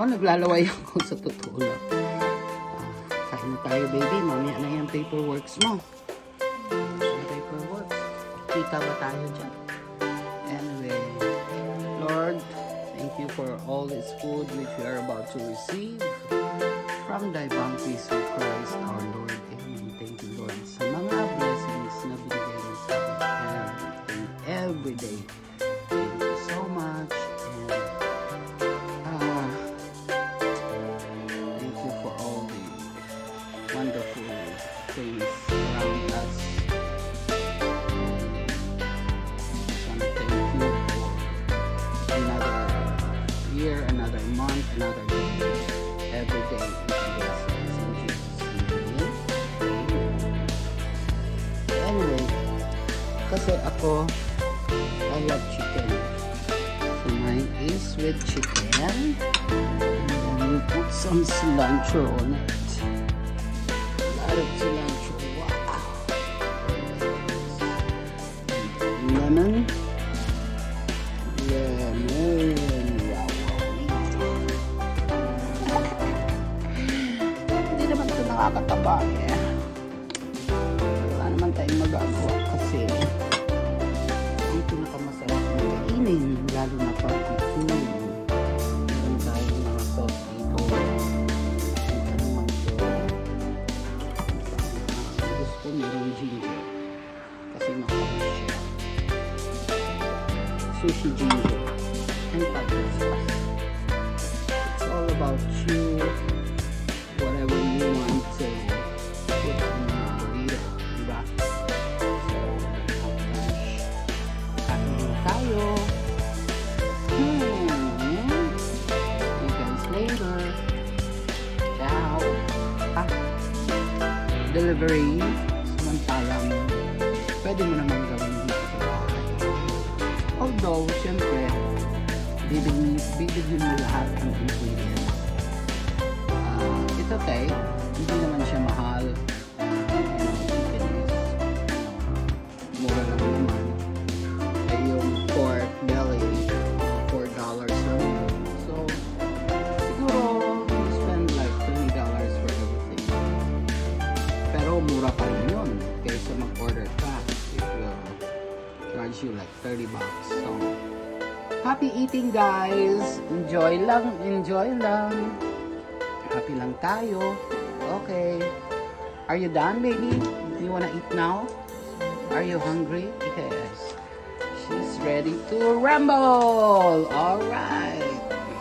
naglalaway ako sa totoo lang. Kain na tayo, baby. Mamaya na yung paperworks mo. Paperworks. Kita ba tayo dyan? Anyway, Lord, thank you for all this food which we are about to receive from thy bounties of Christ our Lord. Amen. Thank you, Lord, sa mga blessings na binigay mo sa akin every day. Thank you so much. And thank you for all the wonderful things around us. Another month, another day, every day is a blessing in Jesus' name. Anyway, kasi ako, I love chicken. So mine is with chicken. And then we put some cilantro on it. A lot of cilantro. Wow. Lemon. Nakakataba eh. Wala naman tayong magagawa kasi ang pinakamasarap na kainin, lalo na pag food. Meron tayong mga sauce dito. Ano man ito. Gusto ko meron ginger kasi makapos siya. Sushi ginger and pepper sauce. It's all about you. Whatever you want to put in a burrito, diba? So, kain tayo. See you guys later. Ciao. Delivery, samantalang pwede mo naman gawin dito sa bahay. Although, syempre, bibigyan mo lahat ng ingredients. It's okay. Hindi naman siya mahal. Chicken is mura lang naman. Ay yung pork belly, $4 lang. So, siguro you spend like $20 for everything. Pero mura pa rin yun. Kaysa mag-order ka, it will charge you like $30. So, happy eating guys! Enjoy lang, enjoy lang. Happy lang tayo. Okay. Are you done, baby? Do you wanna eat now? Are you hungry? Yes. She's ready to rumble! Alright.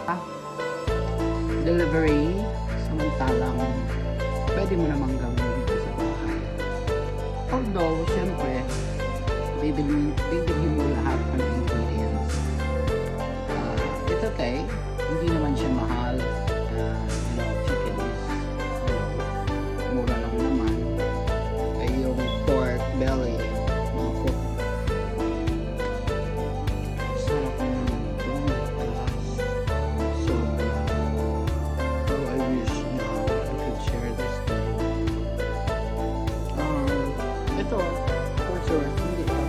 Delivery. Samantalang, pwede mo namang gawin dito sa bahay. Although, syempre, bibili mo lahat ng ingredients. It's okay. Hindi naman siya mahal. Chicken is mura lang naman. Ay yung pork belly, mga pork. Sarap naman ito. So I wish now I could share this to you. Ito, for sure, hindi pa.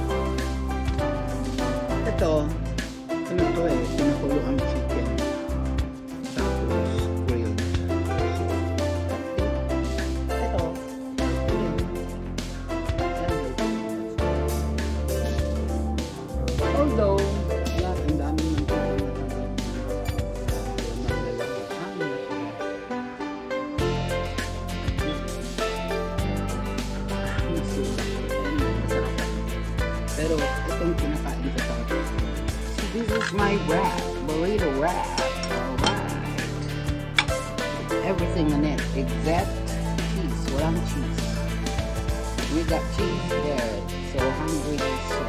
Ito, ano to eh, pinakulo ang chicken. Although, yan, ang dami ng pero itong kinakain ko sa akin. So this is my wrap, burrito wrap. Alright. Everything in it except cheese. Walang cheese. We got cheese there. So hungry.